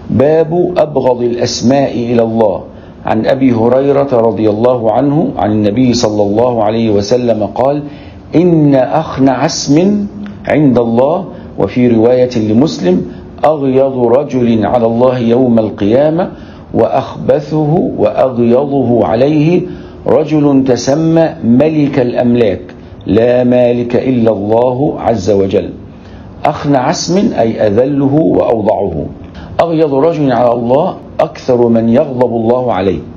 باب أبغض الأسماء إلى الله. عن أبي هريرة رضي الله عنه عن النبي صلى الله عليه وسلم قال: إن أخنع اسم عند الله، وفي رواية لمسلم: أغيض رجل على الله يوم القيامة وأخبثه وأغيضه عليه رجل تسمى ملك الأملاك لا مالك إلا الله عز وجل. أخنع اسم أي أذله وأوضعه. أغيض رجل على الله أكثر من يغضب الله عليه.